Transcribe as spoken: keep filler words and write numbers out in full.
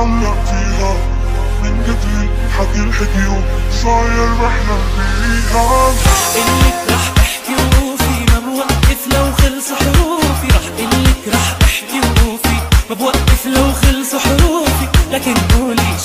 معلق فيها من قبل حكي الحكي وصاير بحلم فيها. إلك رح احكي وفي ما بوقف لو خلص حروفي، رح إلك رح احكي وفي ما بوقف لو خلص حروفي، لكن قولي